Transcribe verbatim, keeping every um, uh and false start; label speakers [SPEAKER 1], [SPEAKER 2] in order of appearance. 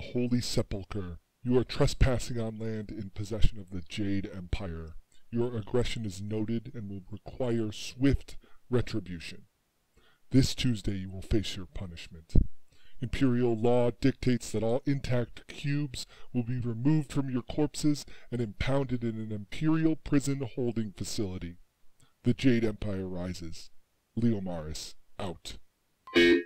[SPEAKER 1] Holy Sepulcher. You are trespassing on land in possession of the Jade Empire. Your aggression is noted and will require swift retribution. This Tuesday you will face your punishment. Imperial law dictates that all intact cubes will be removed from your corpses and impounded in an Imperial prison holding facility. The Jade Empire rises. Leomaris, out.